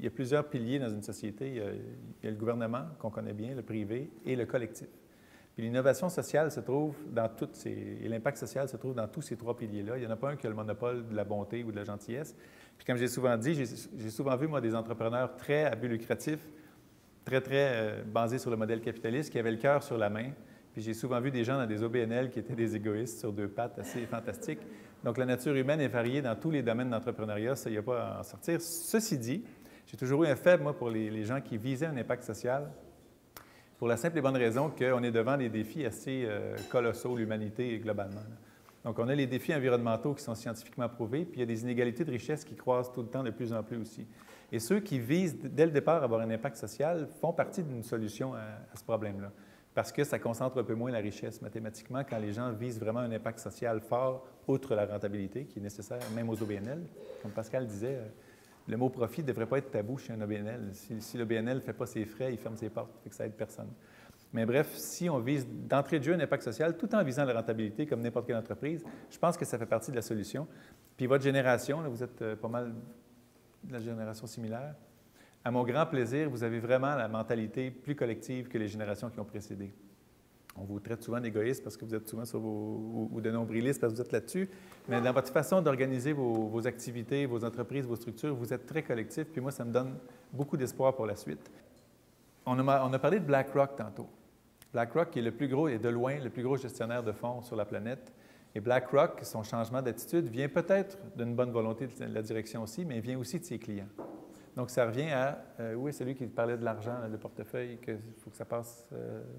y a plusieurs piliers dans une société. Il y a le gouvernement, qu'on connaît bien, le privé, et le collectif. Puis l'innovation sociale se trouve dans toutes ces... Et l'impact social se trouve dans tous ces trois piliers-là. Il n'y en a pas un qui a le monopole de la bonté ou de la gentillesse. Puis comme j'ai souvent dit, j'ai souvent vu, moi, des entrepreneurs très à but lucratif, très basés sur le modèle capitaliste, qui avaient le cœur sur la main. Puis j'ai souvent vu des gens dans des OBNL qui étaient des égoïstes sur deux pattes assez fantastiques. Donc la nature humaine est variée dans tous les domaines d'entrepreneuriat, ça, il n'y a pas à en sortir. Ceci dit, j'ai toujours eu un faible, moi, pour les gens qui visaient un impact social, pour la simple et bonne raison qu'on est devant des défis assez colossaux, l'humanité globalement. Donc, on a les défis environnementaux qui sont scientifiquement prouvés, puis il y a des inégalités de richesse qui croissent tout le temps de plus en plus aussi. Et ceux qui visent, dès le départ, à avoir un impact social font partie d'une solution à ce problème-là, parce que ça concentre un peu moins la richesse mathématiquement quand les gens visent vraiment un impact social fort, outre la rentabilité, qui est nécessaire même aux OBNL. Comme Pascal disait, le mot profit ne devrait pas être tabou chez un OBNL. Si l'OBNL ne fait pas ses frais, il ferme ses portes, fait que ça aide personne. Mais bref, si on vise d'entrée de jeu un impact social tout en visant la rentabilité comme n'importe quelle entreprise, je pense que ça fait partie de la solution. Puis votre génération, là, vous êtes pas mal de la génération similaire. À mon grand plaisir, vous avez vraiment la mentalité plus collective que les générations qui ont précédé. On vous traite souvent d'égoïste parce que vous êtes souvent sur ou de nombrilistes parce que vous êtes là-dessus, mais dans votre façon d'organiser vos activités, vos entreprises, vos structures, vous êtes très collectif, puis moi, ça me donne beaucoup d'espoir pour la suite. On a parlé de BlackRock tantôt. BlackRock qui est le plus gros et de loin le plus gros gestionnaire de fonds sur la planète. Et BlackRock, son changement d'attitude vient peut-être d'une bonne volonté de la direction aussi, mais vient aussi de ses clients. Donc, ça revient à, où est celui qui parlait de l'argent, le portefeuille, qu'il faut que ça passe...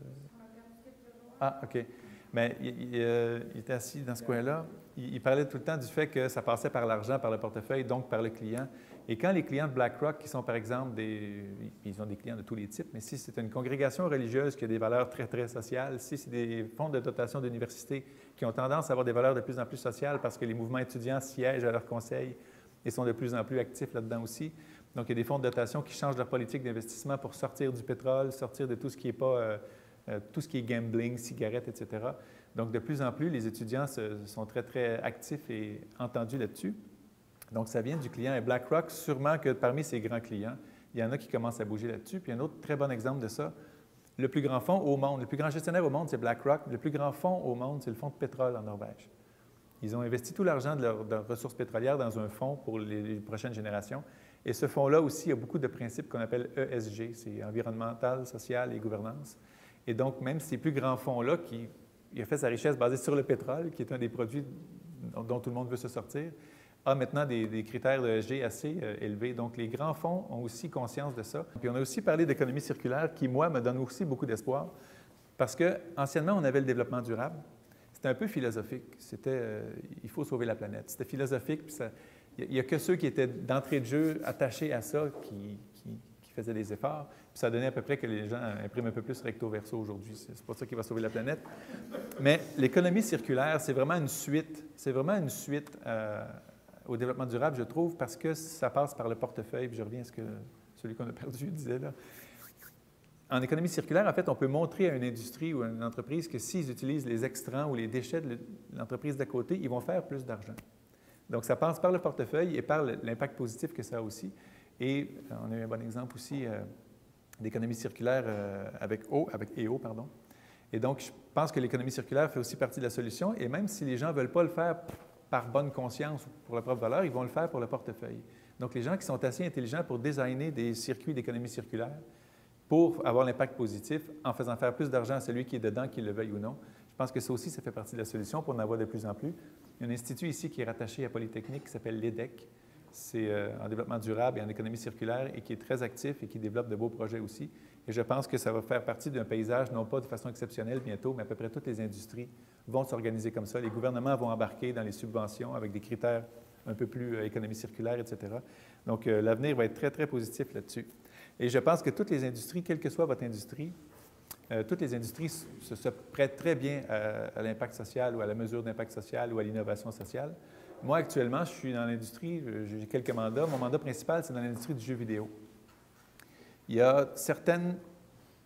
Ah, OK. Mais il était assis dans ce coin-là. Il parlait tout le temps du fait que ça passait par l'argent, par le portefeuille, donc par le client. Et quand les clients de BlackRock, qui sont par exemple ils ont des clients de tous les types, mais si c'est une congrégation religieuse qui a des valeurs très sociales, si c'est des fonds de dotation d'université qui ont tendance à avoir des valeurs de plus en plus sociales parce que les mouvements étudiants siègent à leur conseil et sont de plus en plus actifs là-dedans aussi. Donc, il y a des fonds de dotation qui changent leur politique d'investissement pour sortir du pétrole, sortir de tout ce qui n'est pas... tout ce qui est gambling, cigarettes, etc. Donc, de plus en plus, les étudiants sont très actifs et entendus là-dessus. Donc, ça vient du client. Et BlackRock, sûrement que parmi ses grands clients, il y en a qui commencent à bouger là-dessus. Puis, un autre très bon exemple de ça, le plus grand fonds au monde, le plus grand gestionnaire au monde, c'est BlackRock. Le plus grand fonds au monde, c'est le fonds de pétrole en Norvège. Ils ont investi tout l'argent de leurs ressources pétrolières dans un fonds pour les prochaines générations. Et ce fonds-là aussi a beaucoup de principes qu'on appelle ESG, c'est environnemental, social et gouvernance. Et donc, même ces plus grands fonds-là, il a fait sa richesse basée sur le pétrole, qui est un des produits dont tout le monde veut se sortir, a maintenant des critères de ESG assez élevés. Donc, les grands fonds ont aussi conscience de ça. Puis, on a aussi parlé d'économie circulaire, qui, moi, me donne aussi beaucoup d'espoir, parce qu'anciennement, on avait le développement durable. C'était un peu philosophique. C'était il faut sauver la planète. C'était philosophique, puis il n'y a que ceux qui étaient d'entrée de jeu attachés à ça qui faisaient des efforts. Puis ça donnait à peu près que les gens impriment un peu plus recto verso aujourd'hui. C'est pas ça qui va sauver la planète. Mais l'économie circulaire, c'est vraiment une suite. C'est vraiment une suite au développement durable, je trouve, parce que ça passe par le portefeuille. Puis je reviens à ce que celui qu'on a perdu disait là. En économie circulaire, en fait, on peut montrer à une industrie ou à une entreprise que s'ils utilisent les extrants ou les déchets de l'entreprise d'à côté, ils vont faire plus d'argent. Donc, ça passe par le portefeuille et par l'impact positif que ça a aussi. Et on a eu un bon exemple aussi d'économie circulaire avec EO, pardon. Et donc, je pense que l'économie circulaire fait aussi partie de la solution. Et même si les gens ne veulent pas le faire par bonne conscience ou pour leur propre valeur, ils vont le faire pour le portefeuille. Donc, les gens qui sont assez intelligents pour designer des circuits d'économie circulaire pour avoir l'impact positif en faisant faire plus d'argent à celui qui est dedans, qu'il le veuille ou non, je pense que ça aussi, ça fait partie de la solution pour en avoir de plus en plus. Il y a un institut ici qui est rattaché à Polytechnique qui s'appelle l'EDEC. C'est en développement durable et en économie circulaire et qui est très actif et qui développe de beaux projets aussi. Et je pense que ça va faire partie d'un paysage, non pas de façon exceptionnelle bientôt, mais à peu près toutes les industries vont s'organiser comme ça. Les gouvernements vont embarquer dans les subventions avec des critères un peu plus économie circulaire, etc. Donc, l'avenir va être très positif là-dessus. Et je pense que toutes les industries, quelle que soit votre industrie, toutes les industries se prêtent très bien à l'impact social ou à la mesure d'impact social ou à l'innovation sociale. Moi, actuellement, je suis dans l'industrie, j'ai quelques mandats. Mon mandat principal, c'est dans l'industrie du jeu vidéo. Il y a certaines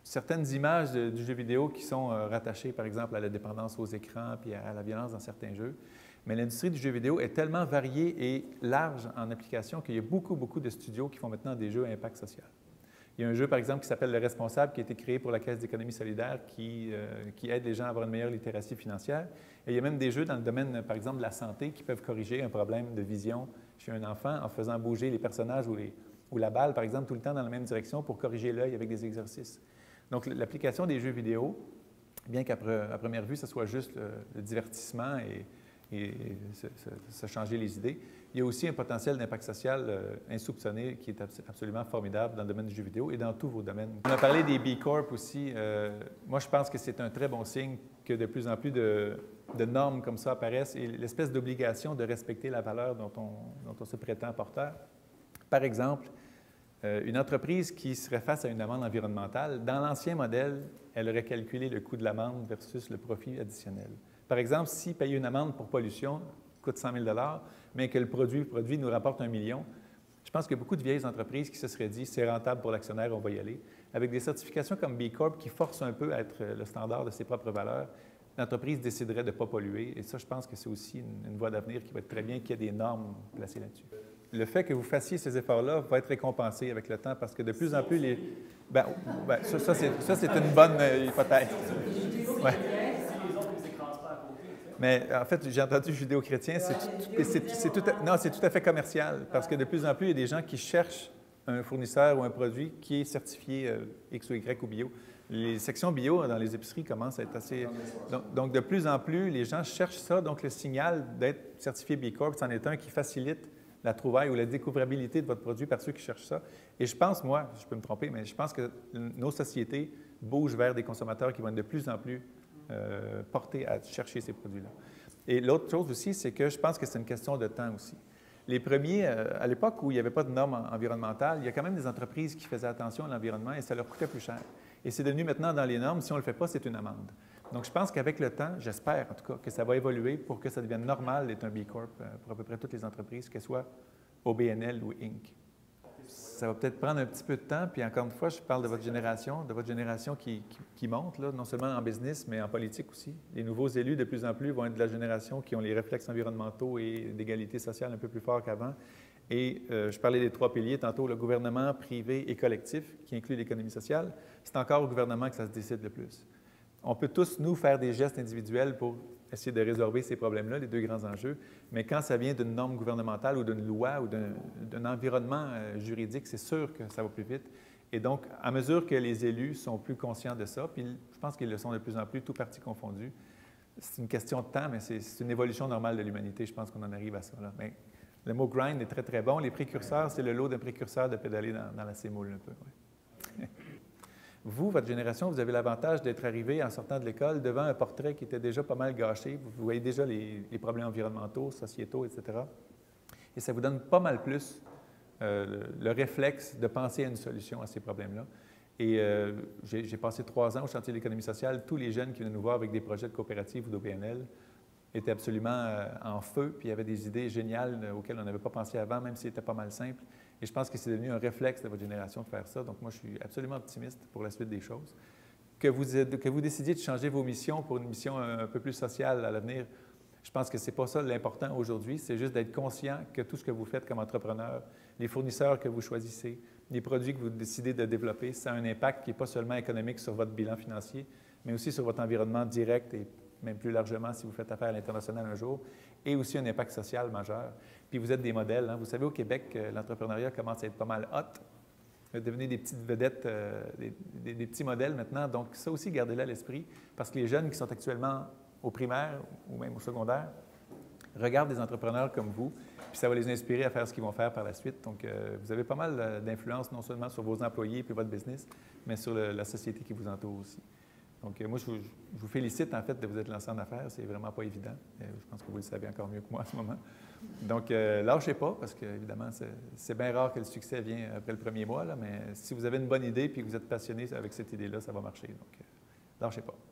certaines images du jeu vidéo qui sont rattachées, par exemple, à la dépendance aux écrans puis à la violence dans certains jeux. Mais l'industrie du jeu vidéo est tellement variée et large en application qu'il y a beaucoup, beaucoup de studios qui font maintenant des jeux à impact social. Il y a un jeu, par exemple, qui s'appelle Le Responsable, qui a été créé pour la Caisse d'économie solidaire, qui aide les gens à avoir une meilleure littératie financière. Et il y a même des jeux dans le domaine, par exemple, de la santé, qui peuvent corriger un problème de vision chez un enfant en faisant bouger les personnages ou la balle, par exemple, tout le temps dans la même direction pour corriger l'œil avec des exercices. Donc, l'application des jeux vidéo, bien qu'à première vue, ce soit juste le divertissement et se changer les idées, il y a aussi un potentiel d'impact social insoupçonné qui est absolument formidable dans le domaine du jeu vidéo et dans tous vos domaines. On a parlé des B Corp aussi. Moi, je pense que c'est un très bon signe que de plus en plus de normes comme ça apparaissent et l'espèce d'obligation de respecter la valeur dont on se prétend porteur. Par exemple, une entreprise qui serait face à une amende environnementale, dans l'ancien modèle, elle aurait calculé le coût de l'amende versus le profit additionnel. Par exemple, si payer une amende pour pollution coûte 100 000 $, mais que le produit nous rapporte 1 million, je pense qu'il y a beaucoup de vieilles entreprises qui se seraient dit « c'est rentable pour l'actionnaire, on va y aller ». Avec des certifications comme B Corp qui forcent un peu à être le standard de ses propres valeurs, l'entreprise déciderait de ne pas polluer. Et ça, je pense que c'est aussi une voie d'avenir qui va être très bien, qu'il y ait des normes placées là-dessus. Le fait que vous fassiez ces efforts-là va être récompensé avec le temps parce que de plus en plus, ça c'est une bonne hypothèse. Ouais. Mais en fait, j'ai entendu judéo-chrétien, c'est tout à fait commercial parce que de plus en plus, il y a des gens qui cherchent un fournisseur ou un produit qui est certifié X ou Y ou bio. Les sections bio dans les épiceries commencent à être assez... Donc, de plus en plus, les gens cherchent ça. Donc, le signal d'être certifié B Corp, c'en est un qui facilite la trouvaille ou la découvrabilité de votre produit par ceux qui cherchent ça. Et je pense, moi, je peux me tromper, mais je pense que nos sociétés bougent vers des consommateurs qui vont être de plus en plus portés à chercher ces produits-là. Et l'autre chose aussi, c'est que je pense que c'est une question de temps aussi. Les premiers, à l'époque où il n'y avait pas de normes environnementales, il y a quand même des entreprises qui faisaient attention à l'environnement et ça leur coûtait plus cher. Et c'est devenu maintenant dans les normes, si on ne le fait pas, c'est une amende. Donc, je pense qu'avec le temps, j'espère en tout cas, que ça va évoluer pour que ça devienne normal d'être un B Corp pour à peu près toutes les entreprises, qu'elles soient OBNL ou Inc. Ça va peut-être prendre un petit peu de temps, puis encore une fois, je parle de votre génération qui monte, là, non seulement en business, mais en politique aussi. Les nouveaux élus, de plus en plus, vont être de la génération qui ont les réflexes environnementaux et d'égalité sociale un peu plus forts qu'avant. Et je parlais des 3 piliers tantôt, le gouvernement, privé et collectif, qui inclut l'économie sociale. C'est encore au gouvernement que ça se décide le plus. On peut tous, nous, faire des gestes individuels pour essayer de résorber ces problèmes-là, les deux grands enjeux, mais quand ça vient d'une norme gouvernementale ou d'une loi ou d'un environnement juridique, c'est sûr que ça va plus vite. Et donc, à mesure que les élus sont plus conscients de ça, puis je pense qu'ils le sont de plus en plus, tous partis confondus, c'est une question de temps, mais c'est une évolution normale de l'humanité. Je pense qu'on en arrive à ça, là. Mais le mot « grind » est très, très bon. Les précurseurs, c'est le lot d'un précurseur de pédaler dans la sémoule un peu. Ouais. Vous, votre génération, vous avez l'avantage d'être arrivé en sortant de l'école devant un portrait qui était déjà pas mal gâché. Vous voyez déjà les problèmes environnementaux, sociétaux, etc. Et ça vous donne pas mal plus le réflexe de penser à une solution à ces problèmes-là. Et j'ai passé 3 ans au chantier de l'économie sociale. Tous les jeunes qui venaient nous voir avec des projets de coopérative ou d'OBNL étaient absolument en feu, puis il y avait des idées géniales auxquelles on n'avait pas pensé avant, même si c'était pas mal simple. Et je pense que c'est devenu un réflexe de votre génération de faire ça. Donc, moi, je suis absolument optimiste pour la suite des choses. Que vous décidiez de changer vos missions pour une mission un peu plus sociale à l'avenir, je pense que ce n'est pas ça l'important aujourd'hui. C'est juste d'être conscient que tout ce que vous faites comme entrepreneur, les fournisseurs que vous choisissez, les produits que vous décidez de développer, ça a un impact qui n'est pas seulement économique sur votre bilan financier, mais aussi sur votre environnement direct et même plus largement si vous faites affaire à l'international un jour, et aussi un impact social majeur. Puis vous êtes des modèles. Hein? Vous savez, au Québec, l'entrepreneuriat commence à être pas mal hot. Devenez des petites vedettes, des petits modèles maintenant. Donc ça aussi, gardez-le à l'esprit, parce que les jeunes qui sont actuellement au primaire ou même au secondaire regardent des entrepreneurs comme vous, puis ça va les inspirer à faire ce qu'ils vont faire par la suite. Donc, vous avez pas mal d'influence, non seulement sur vos employés et votre business, mais sur la société qui vous entoure aussi. Donc, moi, je vous félicite, en fait, de vous être lancé en affaires. C'est vraiment pas évident. Je pense que vous le savez encore mieux que moi en ce moment. Donc, lâchez pas, parce qu'évidemment, c'est bien rare que le succès vienne après le premier mois, là, mais si vous avez une bonne idée et que vous êtes passionné avec cette idée-là, ça va marcher. Donc, lâchez pas.